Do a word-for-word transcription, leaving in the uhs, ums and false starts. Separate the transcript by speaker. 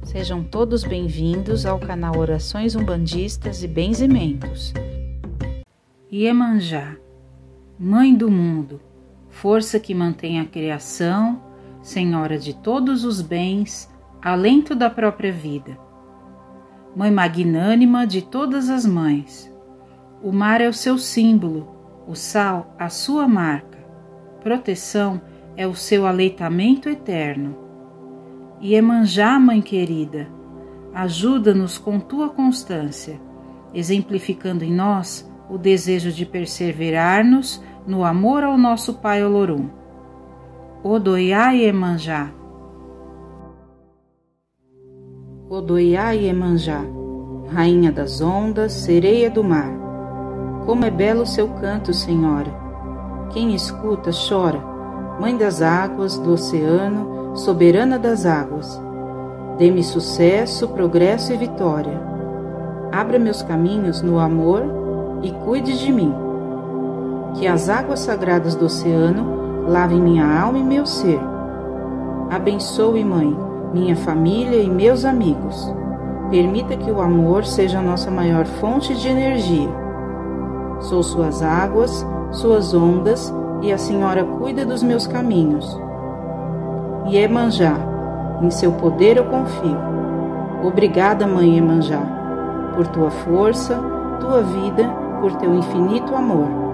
Speaker 1: Sejam todos bem-vindos ao canal Orações Umbandistas e Benzimentos. Iemanjá, Mãe do Mundo, força que mantém a criação, Senhora de todos os bens, alento da própria vida. Mãe magnânima de todas as mães. O mar é o seu símbolo, o sal a sua marca. Proteção é o seu aleitamento eterno. Iemanjá, Mãe querida, ajuda-nos com tua constância, exemplificando em nós o desejo de perseverar-nos no amor ao nosso Pai Olorum. Odoiá Iemanjá. Odoiá Iemanjá, Rainha das ondas, sereia do mar. Como é belo o seu canto, Senhora. Quem escuta chora, Mãe das águas, do oceano, soberana das águas. Dê-me sucesso, progresso e vitória. Abra meus caminhos no amor e cuide de mim. Que as águas sagradas do oceano lavem minha alma e meu ser. Abençoe, Mãe, minha família e meus amigos. Permita que o amor seja a nossa maior fonte de energia. Sou suas águas, suas ondas, e a Senhora cuida dos meus caminhos. Iemanjá, em seu poder eu confio. Obrigada, Mãe Iemanjá, por tua força, tua vida, por teu infinito amor.